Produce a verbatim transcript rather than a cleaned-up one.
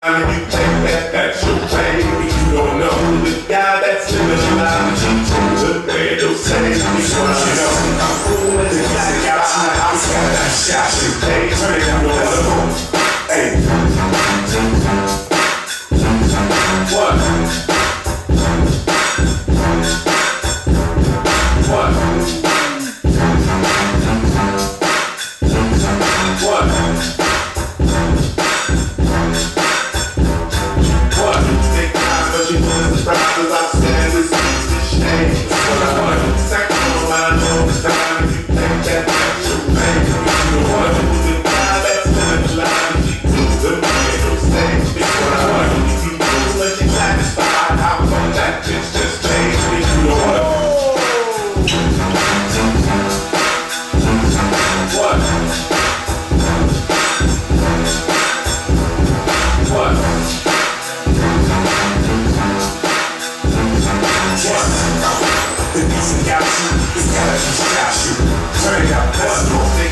And if you take that, that's your baby. You don't know the guy that's living the life that you took. Where you'll say, you know, I'm cool with the guy that got my house, got that shot, shit, hey, turn it down, hey. What? What? What? What? Take time, but you know surprise as I stand this this shame. What I want, second on my know the time if you take that extra pain. You know what? The guy that's living the life that you do, the man who'll stay. It's what I want. If you do what you satisfied, how come that bitch just changed me? You know what? What? What? What? The decent got you, it's gotta be got you. Turn it up, let's go.